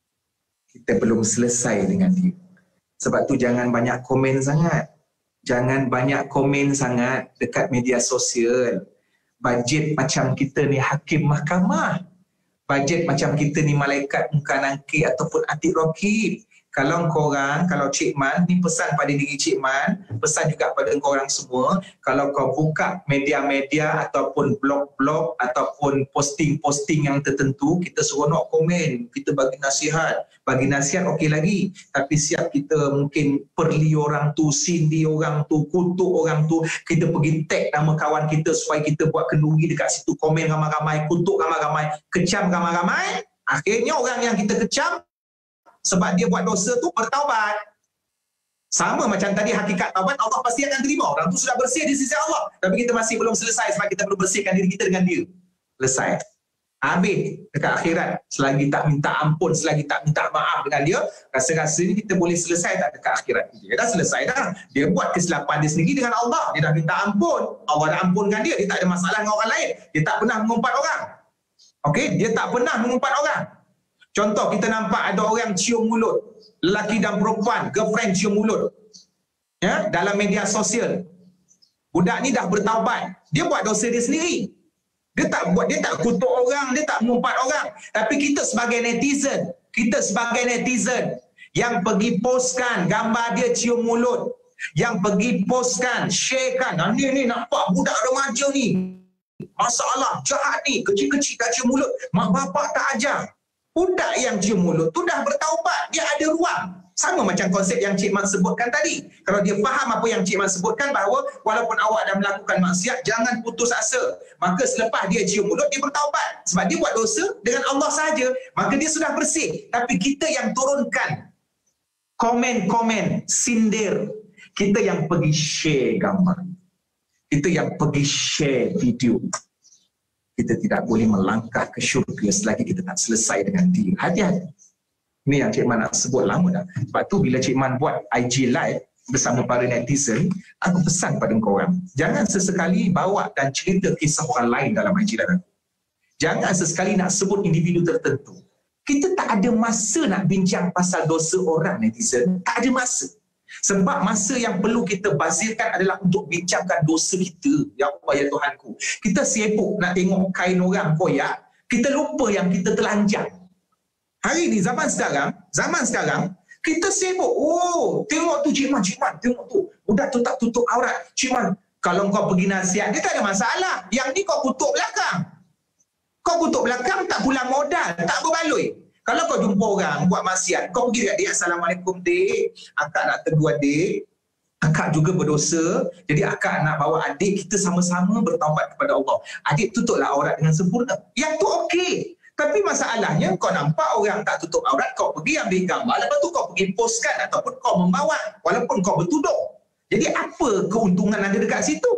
kita belum selesai dengan dia. Sebab tu jangan banyak komen sangat. Jangan banyak komen sangat dekat media sosial. Bajet macam kita ni hakim mahkamah. Bajet macam kita ni malaikat muka nangkir ataupun atik rokib. Kalau korang, kalau Cik Man, ni pesan pada diri Cik Man, pesan juga pada korang semua, kalau kau buka media-media ataupun blog-blog ataupun posting-posting yang tertentu, kita seronok komen, kita bagi nasihat. Bagi nasihat okey lagi, tapi siap kita mungkin perli orang tu, sindi orang tu, kutuk orang tu, kita pergi tag nama kawan kita supaya kita buat kenduri dekat situ, komen ramai-ramai, kutuk ramai-ramai, kecam ramai-ramai. Akhirnya orang yang kita kecam sebab dia buat dosa tu bertaubat. Sama macam tadi hakikat taubat, Allah pasti akan terima. Orang tu sudah bersih di sisi Allah. Tapi kita masih belum selesai sebab kita perlu bersihkan diri kita dengan dia. Selesai. Habis dekat akhirat. Selagi tak minta ampun, selagi tak minta maaf dengan dia, rasa-rasa ni kita boleh selesai tak dekat akhirat. Dia dah selesai dah. Dia buat kesilapan dia sendiri dengan Allah. Dia dah minta ampun. Allah dah ampunkan dia. Dia tak ada masalah dengan orang lain. Dia tak pernah mengumpat orang. Okey? Dia tak pernah mengumpat orang. Contoh, kita nampak ada orang cium mulut, lelaki dan perempuan, girlfriend cium mulut, ya, dalam media sosial. Budak ni dah bertaubat, dia buat dosa dia sendiri. Dia tak buat, dia tak kutuk orang, dia tak mengumpat orang. Tapi kita sebagai netizen, kita sebagai netizen yang pergi postkan gambar dia cium mulut, yang pergi postkan, sharekan, ni ni nampak budak remaja ni, masalah jahat ni, kecil-kecil dah cium mulut, mak bapak tak ajar. Budak yang cium mulut tu dah bertaubat. Dia ada ruang. Sama macam konsep yang Cik Man sebutkan tadi. Kalau dia faham apa yang Cik Man sebutkan, bahawa walaupun awak dah melakukan maksiat, jangan putus asa. Maka selepas dia cium mulut, dia bertaubat. Sebab dia buat dosa dengan Allah sahaja. Maka dia sudah bersih. Tapi kita yang turunkan komen-komen, sindir. Kita yang pergi share gambar. Kita yang pergi share video. Kita tidak boleh melangkah ke syurga selagi kita tak selesai dengan dia. Hati-hati. Ini yang Cik Man nak sebut lama dah. Sebab tu bila Cik Man buat I G Live bersama para netizen, aku pesan pada korang, jangan sesekali bawa dan cerita kisah orang lain dalam I G Live. Jangan sesekali nak sebut individu tertentu. Kita tak ada masa nak bincang pasal dosa orang netizen. Tak ada masa. Sebab masa yang perlu kita bazirkan adalah untuk bincangkan dosa kita. Ya Allah, ya Tuhanku. Kita sibuk nak tengok kain orang koyak, kita lupa yang kita telanjang. Hari ni zaman sekarang, zaman sekarang, kita sibuk. Oh, tengok tu Cik Man, Cik Man, tengok tu. Budak tu tak tutup aurat. Cik Man, kalau kau pergi nasihat, dia tak ada masalah. Yang ni kau kutuk belakang. Kau kutuk belakang, tak pulang modal, tak berbaloi. Kalau kau jumpa orang buat maksiat, kau pergi dekat dia, Assalamualaikum dik, akak nak tegur adik, akak juga berdosa, jadi akak nak bawa adik kita sama-sama bertaubat kepada Allah. Adik tutuplah aurat dengan sempurna. Yang tu okey. Tapi masalahnya kau nampak orang tak tutup aurat, kau pergi ambil gambar, lepas tu kau pergi postkan ataupun kau membawa, walaupun kau bertuduh. Jadi apa keuntungan ada dekat situ?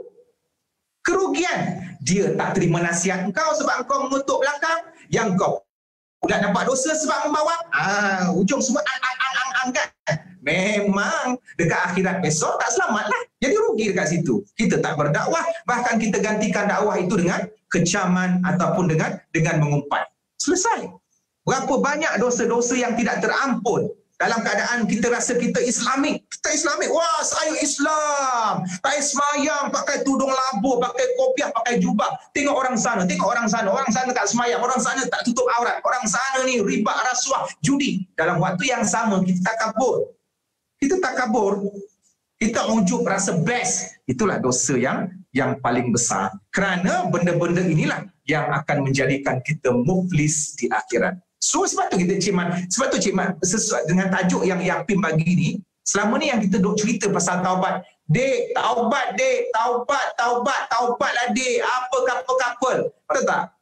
Kerugian. Dia tak terima nasihat kau sebab kau mengutuk belakang, yang kau dah dapat dosa sebab membawa, ah, ujung semua ang-ang-ang-ang kan. Memang dekat akhirat besok tak selamat lah. Jadi rugi dekat situ. Kita tak berdakwah, bahkan kita gantikan dakwah itu dengan kecaman ataupun dengan dengan mengumpat. Selesai. Berapa banyak dosa-dosa yang tidak terampun dalam keadaan kita rasa kita Islamik. Kita Islamik. Wah, saya Islam. Tak semayang, pakai tudung labu, pakai kopiah, pakai jubah. Tengok orang sana, tengok orang sana. Orang sana tak semayang, orang sana tak tutup aurat. Orang sana ni riba, rasuah, judi. Dalam waktu yang sama, kita tak kabur. Kita tak kabur. Kita unjuk rasa best. Itulah dosa yang yang paling besar. Kerana benda-benda inilah yang akan menjadikan kita muflis di akhirat. So sebab tu kita Cik Man, sebab tu Cik Man sesuai dengan tajuk yang yang Pim bagi ni, selama ni yang kita duk cerita pasal taubat. Dek, taubat dek, taubat, taubat, taubatlah dek, apa couple-couple. Betul tak?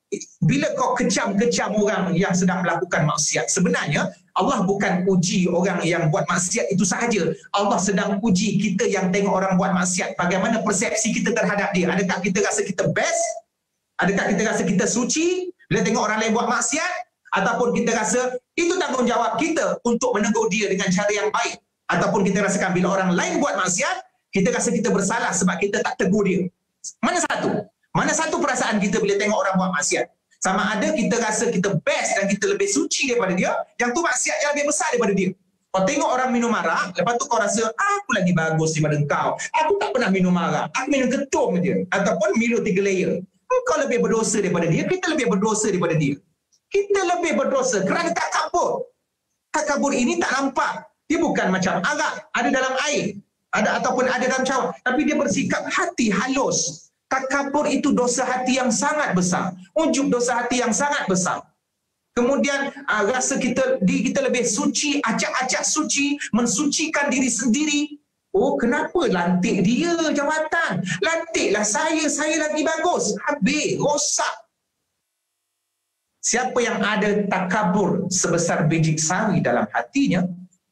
bila kau kecam-kecam orang yang sedang melakukan maksiat, sebenarnya Allah bukan uji orang yang buat maksiat itu sahaja. Allah sedang uji kita yang tengok orang buat maksiat. Bagaimana persepsi kita terhadap dia? Adakah kita rasa kita best? Adakah kita rasa kita suci bila tengok orang lain buat maksiat? Ataupun kita rasa itu tanggungjawab kita untuk menegur dia dengan cara yang baik? Ataupun kita rasakan bila orang lain buat maksiat, kita rasa kita bersalah sebab kita tak tegur dia? Mana satu? Mana satu perasaan kita bila tengok orang buat maksiat? Sama ada kita rasa kita best dan kita lebih suci daripada dia, yang tu maksiat yang lebih besar daripada dia. Kau tengok orang minum arak, lepas tu kau rasa, aku lagi bagus daripada kau. Aku tak pernah minum arak. Aku minum ketum je. Ataupun Milo tiga layer. Kau lebih berdosa daripada dia, kita lebih berdosa daripada dia. Kita lebih berdosa kerana tak kabur. Tak kabur ini tak nampak. Dia bukan macam arak, ada dalam air. Ada ataupun ada dalam cawan. Tapi dia bersikap hati halus. Takabur itu dosa hati yang sangat besar. Ujub dosa hati yang sangat besar. Kemudian uh, rasa kita di kita lebih suci, acak-acak suci, mensucikan diri sendiri. Oh, kenapa lantik dia jawatan? Lantiklah saya, saya lagi bagus. Habis, rosak. Siapa yang ada takabur sebesar biji sari dalam hatinya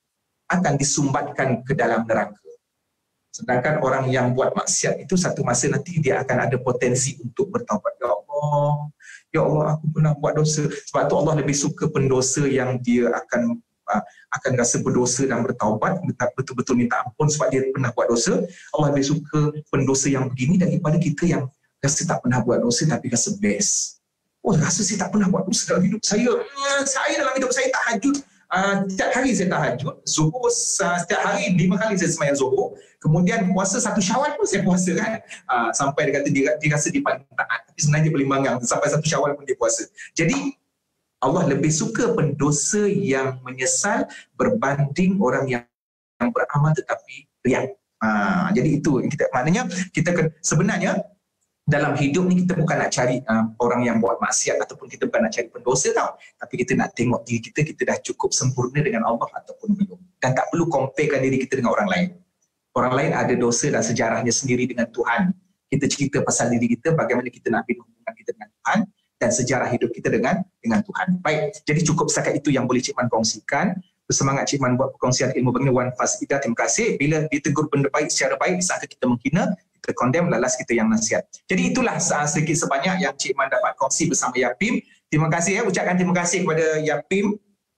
akan disumbatkan ke dalam neraka. Sedangkan orang yang buat maksiat itu satu masa nanti dia akan ada potensi untuk bertaubat. Ya Allah, ya Allah aku pernah buat dosa. Sebab tu Allah lebih suka pendosa yang dia akan uh, akan rasa berdosa dan bertaubat, betul-betul minta ampun sebab dia pernah buat dosa. Allah lebih suka pendosa yang begini daripada kita yang rasa tak pernah buat dosa tapi rasa best. Oh, rasa saya tak pernah buat dosa dalam hidup saya. Saya dalam hidup saya tahajud. Uh, setiap hari saya tahajud, zuhur uh, setiap hari lima kali saya sembahyang zuhur, kemudian puasa satu Syawal pun saya puasa kan, uh, sampai dia kata dia, dia rasa dia paling taat, tapi sebenarnya dia paling manggang, sampai satu Syawal pun dia puasa. Jadi Allah lebih suka pendosa yang menyesal berbanding orang yang, yang beramal tetapi riak. Uh, jadi itu kita, maknanya kita kan sebenarnya dalam hidup ni kita bukan nak cari uh, orang yang buat maksiat ataupun kita bukan nak cari pendosa tau. Tapi kita nak tengok diri kita, kita dah cukup sempurna dengan Allah ataupun belum. Dan tak perlu comparekan diri kita dengan orang lain. Orang lain ada dosa dan sejarahnya sendiri dengan Tuhan. Kita cerita pasal diri kita, bagaimana kita nak bina hubungan kita dengan Tuhan dan sejarah hidup kita dengan dengan Tuhan. Baik, jadi cukup setakat itu yang boleh Cik Man kongsikan. Bersemangat Cik Man buat perkongsian ilmu begini. Wan Fasidah, terima kasih. Bila ditegur benda baik secara baik, disangka kita menghina, kita condemn, lalas kita yang nasihat. Jadi itulah sedikit sebanyak yang Cik Man dapat kongsi bersama Yapim. Terima kasih ya, ucapkan terima kasih kepada Yapim.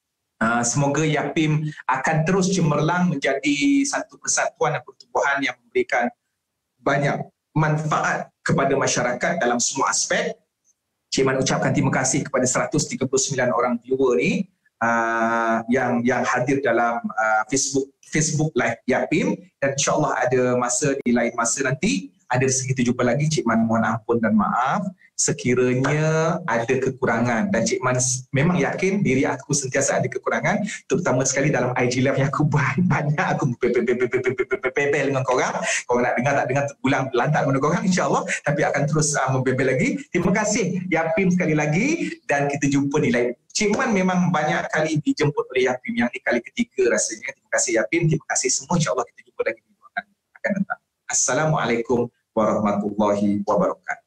Uh, semoga Yapim akan terus cemerlang menjadi satu persatuan dan pertubuhan yang memberikan banyak manfaat kepada masyarakat dalam semua aspek. Cik Man ucapkan terima kasih kepada seratus tiga puluh sembilan orang viewer ni uh, yang yang hadir dalam uh, Facebook Facebook Live Yapim, dan insyaAllah ada masa di lain masa nanti ada rezeki kita jumpa lagi. Cik Man mohon ampun dan maaf sekiranya ada kekurangan, dan Cik Man memang yakin diri aku sentiasa ada kekurangan, terutama sekali dalam I G Live yang aku buat banyak aku bebel dengan korang. Korang nak dengar tak dengar terpulang lantak dengan korang, insyaAllah, tapi akan terus uh, membebel lagi. Terima kasih Yapim sekali lagi, dan kita jumpa di lain. Cik Man memang banyak kali dijemput oleh Yapim, yang ni kali ketiga rasanya. Terima kasih Yapim, terima kasih semua, insyaAllah kita jumpa lagi di akan, akan datang. Assalamualaikum warahmatullahi wabarakatuh.